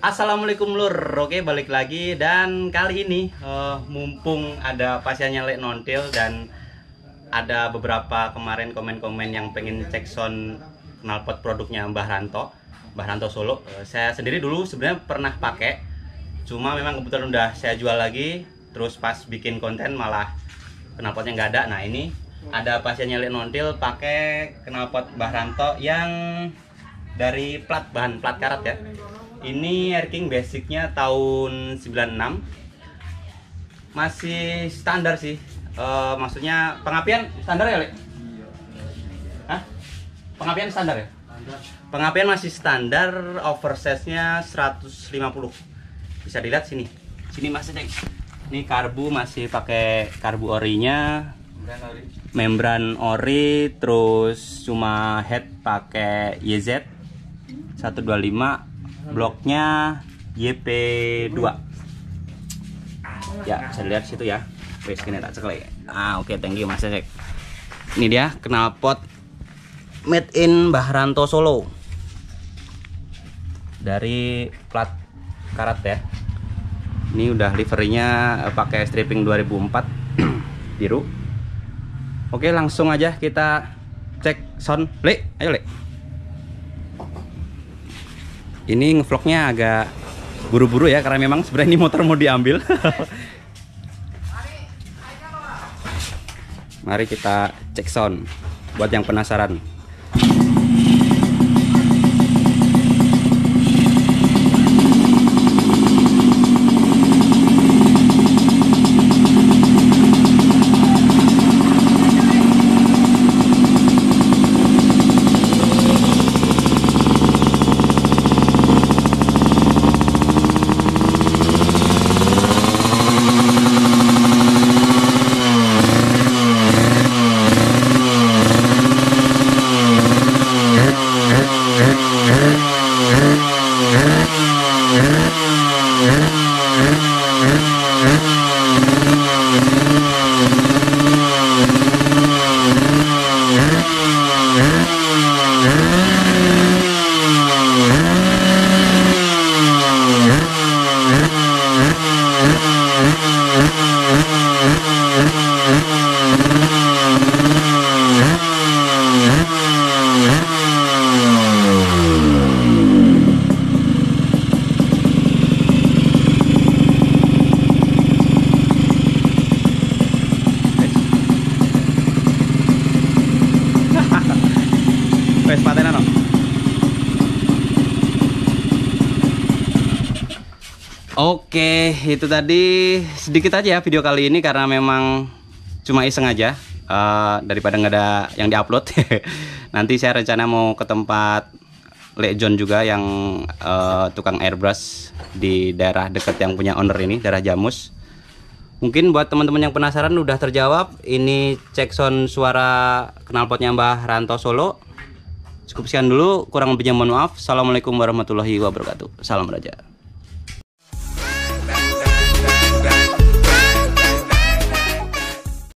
Assalamualaikum lur, oke balik lagi dan kali ini mumpung ada pasiennya Lek Nontil dan ada beberapa kemarin komen-komen yang pengen cek sound knalpot produknya Mbah Ranto Solo. Saya sendiri dulu sebenarnya pernah pakai, cuma memang kebetulan udah saya jual lagi. Terus pas bikin konten malah knalpotnya nggak ada. Nah ini ada pasiennya Lek Nontil pakai knalpot Mbah Ranto yang dari bahan plat karat ya. Ini Air King basicnya tahun 96, masih standar sih. Maksudnya pengapian standar ya, Le? Hah? Pengapian standar ya? Pengapian masih standar, oversize-nya 150. Bisa dilihat sini. Sini masih cek. Ini karbu masih pakai karbu orinya. Membran ori, terus cuma head pakai YZ 125. Bloknya YP2 ya, bisa dilihat situ ya. Wes kini tak cek lagi. Oke, thank you Mas Cek. Ini dia knalpot made in Mbah Ranto Solo dari plat karat ya. Ini udah liverinya pakai stripping 2004 biru. Oke, langsung aja kita cek sound. Le, ayo Le. Ini ngevlognya agak buru-buru ya, karena memang sebenarnya ini motor mau diambil. Mari kita cek sound buat yang penasaran. Oke, itu tadi sedikit aja video kali ini karena memang cuma iseng aja, daripada nggak ada yang diupload. Nanti saya rencana mau ke tempat Lek John juga yang tukang airbrush di daerah dekat yang punya owner ini, daerah Jamus. Mungkin buat teman-teman yang penasaran udah terjawab. Ini cek sound suara knalpotnya Mbah Ranto Solo. Cukup sekian dulu, kurang lebihnya mohon maaf. Assalamualaikum warahmatullahi wabarakatuh. Salam Raja.